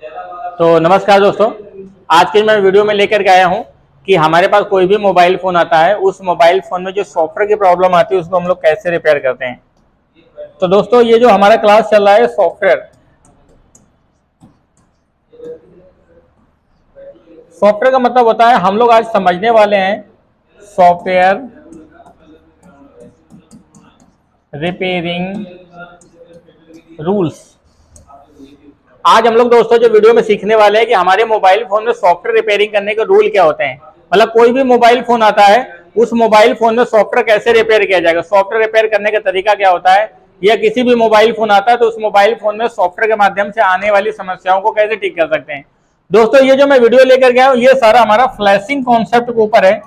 तो नमस्कार दोस्तों, आज के मैं वीडियो में लेकर के आया हूं कि हमारे पास कोई भी मोबाइल फोन आता है, उस मोबाइल फोन में जो सॉफ्टवेयर की प्रॉब्लम आती है उसको हम लोग कैसे रिपेयर करते हैं। तो दोस्तों, ये जो हमारा क्लास चल रहा है सॉफ्टवेयर का मतलब होता है, हम लोग आज समझने वाले हैं सॉफ्टवेयर रिपेयरिंग रूल्स। आज हम लोग दोस्तों जो वीडियो में सीखने वाले हैं कि हमारे मोबाइल फोन में सॉफ्टवेयर रिपेयरिंग करने के रूल क्या होते हैं। मतलब कोई भी मोबाइल फोन आता है, उस मोबाइल फोन में सॉफ्टवेयर कैसे रिपेयर किया जाएगा, सॉफ्टवेयर रिपेयर करने का तरीका क्या होता है, या किसी भी मोबाइल फोन आता है तो उस मोबाइल फोन में सॉफ्टवेयर के माध्यम से आने वाली समस्याओं को कैसे ठीक कर सकते हैं। दोस्तों, ये जो मैं वीडियो लेकर गया हूं, ये सारा हमारा फ्लैशिंग कॉन्सेप्ट के ऊपर है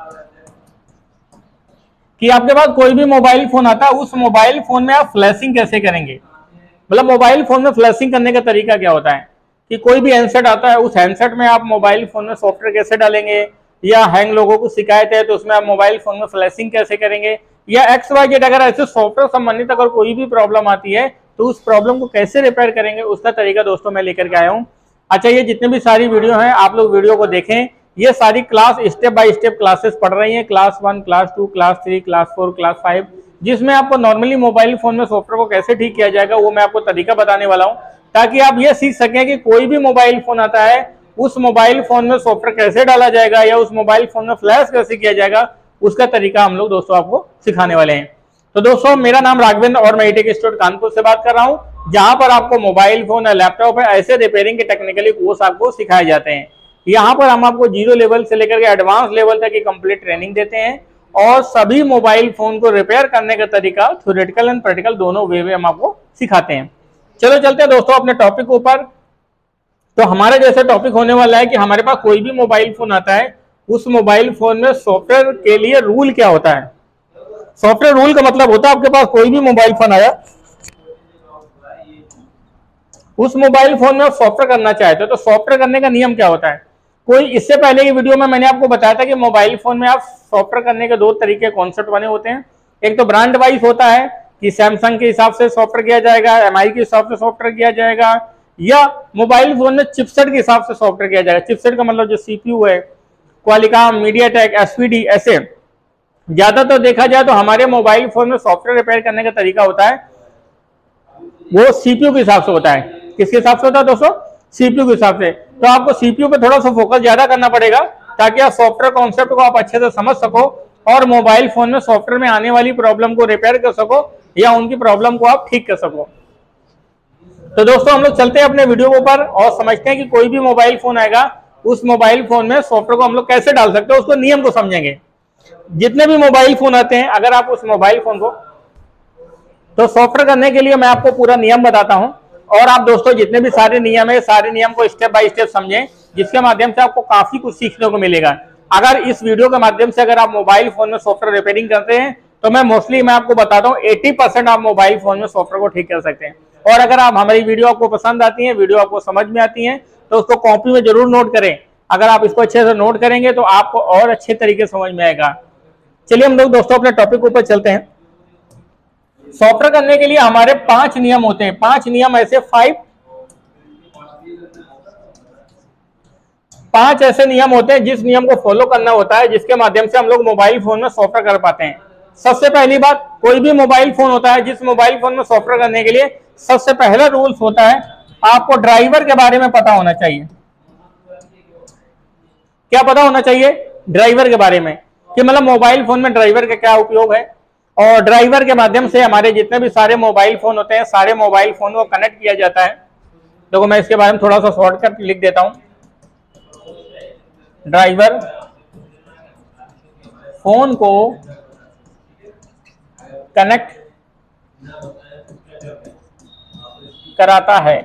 कि आपके पास कोई भी मोबाइल फोन आता है, उस मोबाइल फोन में आप फ्लैशिंग कैसे करेंगे। मतलब मोबाइल फोन में फ्लैशिंग करने का तरीका क्या होता है कि कोई भी हैंडसेट आता है, उस हैंडसेट में आप मोबाइल फोन में सॉफ्टवेयर कैसे डालेंगे, या हैंग लोगों को शिकायत है तो उसमें आप मोबाइल फोन में फ्लैशिंग कैसे करेंगे, या XYZ अगर ऐसे सॉफ्टवेयर संबंधित अगर कोई भी प्रॉब्लम आती है तो उस प्रॉब्लम को कैसे रिपेयर करेंगे, उसका तरीका दोस्तों मैं लेकर के आया हूँ। अच्छा, ये जितने भी सारी वीडियो हैं आप लोग वीडियो को देखें। ये सारी class step by step classes पढ़ रही हैं, class 1, class 2, class 3, class 4, class 5, जिसमें आपको नॉर्मली मोबाइल फोन में सॉफ्टवेयर को कैसे ठीक किया जाएगा वो मैं आपको तरीका बताने वाला हूं, ताकि आप ये सीख सकें कि कोई भी मोबाइल फोन आता है, उस मोबाइल फोन में सॉफ्टवेयर कैसे डाला जाएगा या उस मोबाइल फोन में फ्लैश कैसे किया जाएगा, उसका तरीका हम लोग दोस्तों आपको सिखाने वाले हैं। तो दोस्तों, मेरा नाम राघवेंद्र और मैं ईटेक इंस्टीट्यूट कानपुर से बात कर रहा हूँ, जहां पर आपको मोबाइल फोन या लैपटॉप है ऐसे रिपेयरिंग के टेक्निकली कोर्स आपको सिखाए जाते हैं। यहाँ पर हम आपको 0 लेवल से लेकर के एडवांस लेवल तक की कंप्लीट ट्रेनिंग देते हैं और सभी मोबाइल फोन को रिपेयर करने का तरीका थ्योरेटिकल एंड प्रैक्टिकल दोनों वे में हम आपको सिखाते हैं। चलो चलते हैं दोस्तों अपने टॉपिक ऊपर। तो हमारा जैसा टॉपिक होने वाला है कि हमारे पास कोई भी मोबाइल फोन आता है, उस मोबाइल फोन में सॉफ्टवेयर के लिए रूल क्या होता है। सॉफ्टवेयर रूल का मतलब होता है आपके पास कोई भी मोबाइल फोन आया, उस मोबाइल फोन में आप सॉफ्टवेयर करना चाहते हो तो सॉफ्टवेयर करने का नियम क्या होता है। कोई इससे पहले की वीडियो में मैंने आपको बताया था कि मोबाइल फोन में आप सॉफ्टवेयर करने के 2 तरीके कॉन्सेप्ट बने होते हैं। एक तो ब्रांड वाइज होता है कि सैमसंग के हिसाब से सॉफ्टवेयर किया जाएगा, MI के हिसाब से सॉफ्टवेयर किया जाएगा, या मोबाइल फोन में चिपसेट के हिसाब से सॉफ्टवेयर किया जाएगा। चिपसेट का मतलब जो CPU है, क्वालिकॉम, मीडियाटेक, SPD, ऐसे ज्यादातर देखा जाए तो हमारे मोबाइल फोन में सॉफ्टवेयर रिपेयर करने का तरीका होता है वो CPU के हिसाब से होता है। किसके हिसाब से होता है दोस्तों? CPU के हिसाब से। तो आपको CPU पे थोड़ा सा फोकस ज्यादा करना पड़ेगा ताकि आप सॉफ्टवेयर कॉन्सेप्ट को आप अच्छे से समझ सको और मोबाइल फोन में सॉफ्टवेयर में आने वाली प्रॉब्लम को रिपेयर कर सको या उनकी प्रॉब्लम को आप ठीक कर सको। तो दोस्तों, हम लोग चलते हैं अपने वीडियो के ऊपर और समझते हैं कि कोई भी मोबाइल फोन आएगा, उस मोबाइल फोन में सॉफ्टवेयर को हम लोग कैसे डाल सकते हैं, उसको नियम को समझेंगे। जितने भी मोबाइल फोन आते हैं, अगर आप उस मोबाइल फोन को तो सॉफ्टवेयर करने के लिए मैं आपको पूरा नियम बताता हूं और आप दोस्तों जितने भी सारे नियम है, सारे नियम को स्टेप बाय स्टेप समझें, जिसके माध्यम से आपको काफी कुछ सीखने को मिलेगा। अगर इस वीडियो के माध्यम से अगर आप मोबाइल फोन में सॉफ्टवेयर रिपेयरिंग करते हैं तो मैं आपको बताता हूं 80% आप मोबाइल फोन में सॉफ्टवेयर को ठीक कर सकते हैं। और अगर आप हमारी वीडियो आपको पसंद आती है, वीडियो आपको समझ में आती है, तो उसको कॉपी में जरूर नोट करें। अगर आप इसको अच्छे से नोट करेंगे तो आपको और अच्छे तरीके से समझ में आएगा। चलिए हम लोग दोस्तों अपने टॉपिक ऊपर चलते हैं। सॉफ्टवेयर करने के लिए हमारे 5 नियम होते हैं। 5 नियम ऐसे 5 ऐसे नियम होते हैं जिस नियम को फॉलो करना होता है, जिसके माध्यम से हम लोग मोबाइल फोन में सॉफ्टवेयर कर पाते हैं। सबसे पहली बात, कोई भी मोबाइल फोन होता है, जिस मोबाइल फोन में सॉफ्टवेयर करने के लिए सबसे पहला रूल्स होता है, आपको ड्राइवर के बारे में पता होना चाहिए। क्या पता होना चाहिए? ड्राइवर के बारे में, कि मतलब मोबाइल फोन में ड्राइवर का क्या उपयोग है और ड्राइवर के माध्यम से हमारे जितने भी सारे मोबाइल फोन होते हैं, सारे मोबाइल फोन को कनेक्ट किया जाता है। देखो मैं इसके बारे में थोड़ा सा शॉर्टकट लिख देता हूं। ड्राइवर फोन को कनेक्ट कराता है।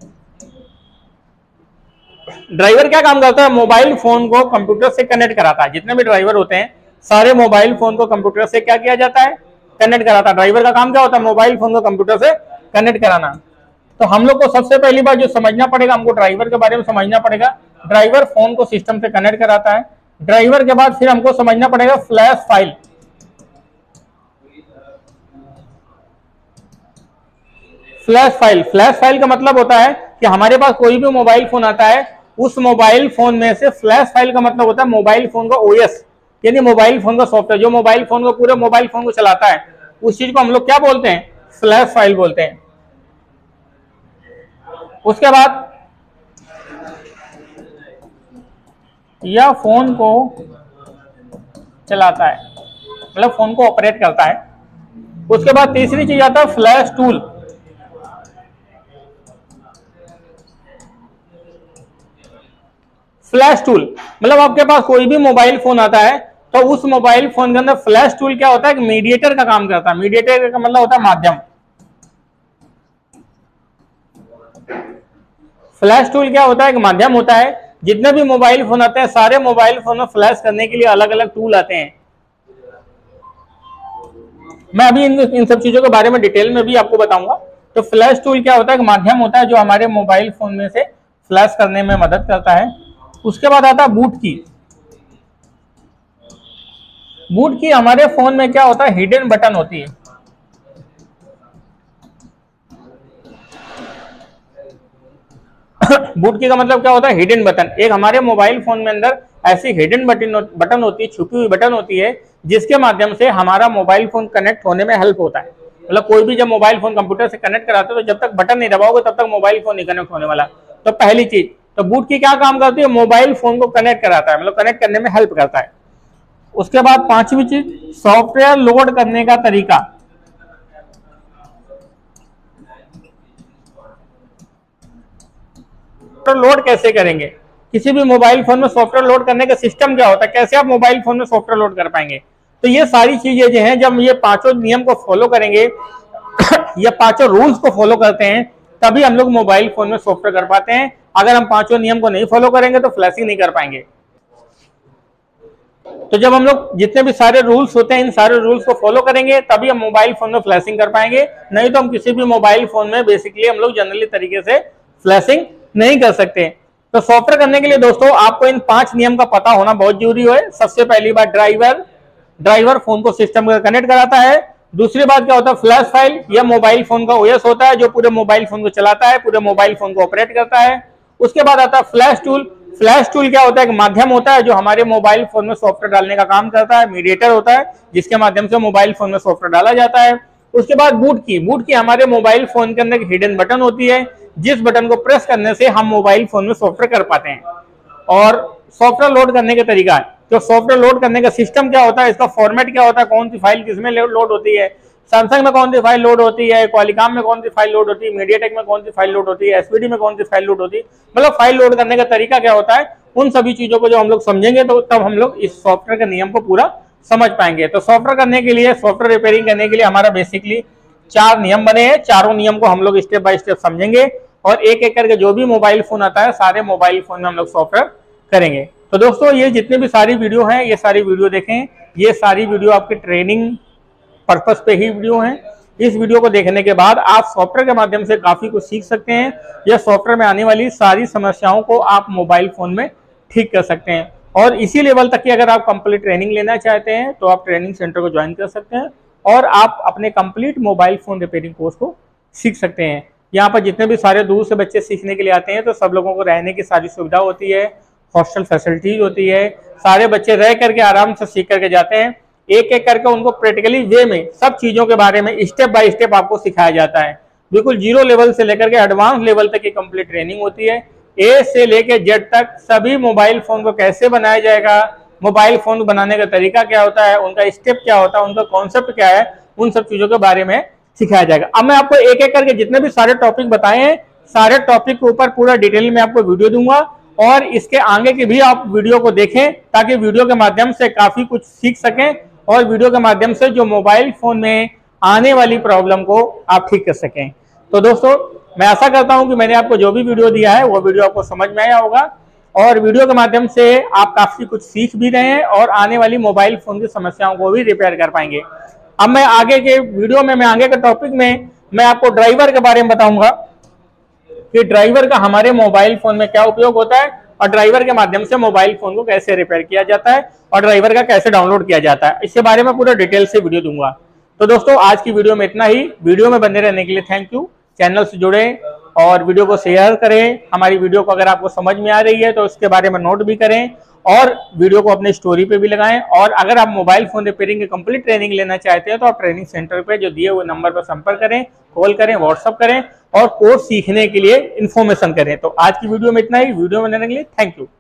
ड्राइवर क्या काम करता है? मोबाइल फोन को कंप्यूटर से कनेक्ट कराता है। जितने भी ड्राइवर होते हैं, सारे मोबाइल फोन को कंप्यूटर से क्या किया जाता है? कनेक्ट कराता है। ड्राइवर का काम क्या होता है? मोबाइल फोन को कंप्यूटर से कनेक्ट कराना। तो हम लोग को सबसे पहली बात जो समझना पड़ेगा, हमको ड्राइवर के बारे में समझना पड़ेगा। ड्राइवर फोन को सिस्टम से कनेक्ट कराता है। ड्राइवर के बाद फिर हमको समझना पड़ेगा फ्लैश फाइल। फ्लैश फाइल का मतलब होता है कि हमारे पास कोई भी मोबाइल फोन आता है, उस मोबाइल फोन में से फ्लैश फाइल का मतलब होता है मोबाइल फोन का ओएस, यानी मोबाइल फोन का सॉफ्टवेयर जो मोबाइल फोन को पूरे मोबाइल फोन को चलाता है, उस चीज को हम लोग क्या बोलते हैं, फ्लैश फाइल बोलते हैं। उसके बाद यह फोन को चलाता है, मतलब फोन को ऑपरेट करता है। उसके बाद तीसरी चीज आता है फ्लैश टूल। फ्लैश टूल मतलब आपके पास कोई भी मोबाइल फोन आता है तो उस मोबाइल फोन के अंदर फ्लैश टूल क्या होता है, एक मीडिएटर का काम करता है। मीडिएटर का मतलब होता है माध्यम। फ्लैश टूल क्या होता है, एक माध्यम होता है। जितने भी मोबाइल फोन आते हैं सारे मोबाइल फोन में फ्लैश करने के लिए अलग अलग टूल आते हैं। मैं अभी इन सब चीजों के बारे में डिटेल में भी आपको बताऊंगा। तो फ्लैश टूल क्या होता है, एक माध्यम होता है जो हमारे मोबाइल फोन में से फ्लैश करने में मदद करता है। उसके बाद आता है बूट की। बूट की हमारे फोन में क्या होता है, हिडन बटन होती है। बूट की का मतलब क्या होता है, हिडन बटन। एक हमारे मोबाइल फोन में अंदर ऐसी हिडन बटन होती है, छुपी हुई बटन होती है, जिसके माध्यम से हमारा मोबाइल फोन कनेक्ट होने में हेल्प होता है। मतलब कोई भी जब मोबाइल फोन कंप्यूटर से कनेक्ट कराते हो तो जब तक बटन नहीं दबाओगे तब तक मोबाइल फोन नहीं कनेक्ट होने वाला। तो पहली चीज तो बूट की क्या काम करती है, मोबाइल फोन को कनेक्ट कराता है, मतलब कनेक्ट करने में हेल्प करता है। उसके बाद पांचवी चीज सॉफ्टवेयर लोड करने का तरीका। लोड कैसे करेंगे, किसी भी मोबाइल फोन में सॉफ्टवेयर लोड करने का सिस्टम क्या होता है, कैसे आप मोबाइल फोन में सॉफ्टवेयर लोड कर पाएंगे। तो ये सारी चीजें जो हैं, जब ये पांचों नियम को फॉलो करेंगे या पांचों रूल्स को फॉलो करते हैं तभी हम लोग मोबाइल फोन में सॉफ्टवेयर कर पाते हैं। अगर हम पांचों नियम को नहीं फॉलो करेंगे तो फ्लैशिंग नहीं कर पाएंगे। तो जब हम लोग जितने भी सारे रूल्स होते हैं इन सारे रूल्स को फॉलो करेंगे तभी हम मोबाइल फोन में फ्लैशिंग कर पाएंगे, नहीं तो हम किसी भी मोबाइल फोन में बेसिकली हम लोग जनरली तरीके से फ्लैशिंग नहीं कर सकते। तो सॉफ्टवेयर करने के लिए दोस्तों आपको इन 5 नियम का पता होना बहुत जरूरी है। सबसे पहली बात ड्राइवर फोन को सिस्टम में कनेक्ट कराता है। दूसरी बात क्या होता है, फ्लैश फाइल, यह मोबाइल फोन का ओएस होता है जो पूरे मोबाइल फोन को चलाता है, पूरे मोबाइल फोन को ऑपरेट करता है। उसके बाद आता है फ्लैश टूल। फ्लैश टूल क्या होता है, एक माध्यम होता है जो हमारे मोबाइल फोन में सॉफ्टवेयर डालने का काम करता है। मीडिएटर होता है जिसके माध्यम से मोबाइल फोन में सॉफ्टवेयर डाला जाता है। उसके बाद बूट की हमारे मोबाइल फोन के अंदर एक हिडन बटन होती है, जिस बटन को प्रेस करने से हम मोबाइल फोन में सॉफ्टवेयर कर पाते हैं। और सॉफ्टवेयर लोड करने का तरीका है, तो सॉफ्टवेयर लोड करने का सिस्टम क्या होता है, इसका फॉर्मेट क्या होता है, कौन सी फाइल किसमें लोड होती है, सैमसंग में कौन सी फाइल लोड होती है, क्वालिकॉम में कौन सी फाइल लोड होती है, मीडियाटेक में कौन सी फाइल लोड होती है, एसपीडी में कौन सी फाइल लोड होती है, मतलब फाइल लोड करने का तरीका क्या होता है। उन सभी चीजों को जब हम लोग समझेंगे तो तब हम लोग इस सॉफ्टवेयर के नियम को पूरा समझ पाएंगे। तो सॉफ्टवेयर करने के लिए, सॉफ्टवेयर रिपेयरिंग करने के लिए हमारा बेसिकली 4 नियम बने हैं। चारों नियम को हम लोग स्टेप बाय स्टेप समझेंगे और एक एक करके जो भी मोबाइल फोन आता है सारे मोबाइल फोन में हम लोग सॉफ्टवेयर करेंगे। तो दोस्तों ये जितने भी सारी वीडियो हैं ये सारी वीडियो देखें, ये सारी वीडियो आपके ट्रेनिंग पर्पस पे ही वीडियो हैं। इस वीडियो को देखने के बाद आप सॉफ्टवेयर के माध्यम से काफी कुछ सीख सकते हैं। यह सॉफ्टवेयर में आने वाली सारी समस्याओं को आप मोबाइल फोन में ठीक कर सकते हैं। और इसी लेवल तक की अगर आप कंप्लीट ट्रेनिंग लेना चाहते हैं तो आप ट्रेनिंग सेंटर को ज्वाइन कर सकते हैं और आप अपने complete mobile phone repairing course को सीख सकते हैं। यहाँ पर जितने भी सारे दूर से बच्चे सीखने के लिए आते हैं तो सब लोगों को रहने की सारी सुविधा होती है, हॉस्टल फैसिलिटीज होती है, सारे बच्चे रह करके आराम से सीख करके जाते हैं। एक एक करके उनको प्रैक्टिकली वे में सब चीजों के बारे में स्टेप बाय स्टेप आपको सिखाया जाता है। बिल्कुल 0 लेवल से लेकर के एडवांस लेवल तक की कंप्लीट ट्रेनिंग होती है। ए से लेकर जेड तक सभी मोबाइल फोन को कैसे बनाया जाएगा, मोबाइल फोन बनाने का तरीका क्या होता है, उनका स्टेप क्या होता है, उनका कॉन्सेप्ट क्या है, उन सब चीजों के बारे में सिखाया जाएगा। अब मैं आपको एक एक करके जितने भी सारे टॉपिक बताए हैं सारे टॉपिक के ऊपर पूरा डिटेल में आपको वीडियो दूंगा और इसके आगे की भी आप वीडियो को देखें ताकि वीडियो के माध्यम से काफी कुछ सीख सकें और वीडियो के माध्यम से जो मोबाइल फोन में आने वाली प्रॉब्लम को आप ठीक कर सकें। तो दोस्तों मैं आशा करता हूं कि मैंने आपको जो भी वीडियो दिया है वो वीडियो आपको समझ में आया होगा और वीडियो के माध्यम से आप काफी कुछ सीख भी रहे हैं और आने वाली मोबाइल फोन की समस्याओं को भी रिपेयर कर पाएंगे। अब मैं आगे के वीडियो में, मैं आगे के टॉपिक में मैं आपको ड्राइवर के बारे में बताऊंगा कि ड्राइवर का हमारे मोबाइल फोन में क्या उपयोग होता है और ड्राइवर के माध्यम से मोबाइल फोन को कैसे रिपेयर किया जाता है और ड्राइवर का कैसे डाउनलोड किया जाता है, इसके बारे में पूरा डिटेल से वीडियो दूंगा। तो दोस्तों आज की वीडियो में इतना ही। वीडियो में बने रहने के लिए थैंक यू। चैनल से जुड़े और वीडियो को शेयर करें। हमारी वीडियो को अगर आपको समझ में आ रही है तो उसके बारे में नोट भी करें और वीडियो को अपनी स्टोरी पे भी लगाएं। और अगर आप मोबाइल फोन रिपेयरिंग की कंप्लीट ट्रेनिंग लेना चाहते हैं तो आप ट्रेनिंग सेंटर पे जो दिए हुए नंबर पर संपर्क करें, कॉल करें, व्हाट्सअप करें और कोर्स सीखने के लिए इन्फॉर्मेशन करें। तो आज की वीडियो में इतना ही। वीडियो बनाने के लिए थैंक यू।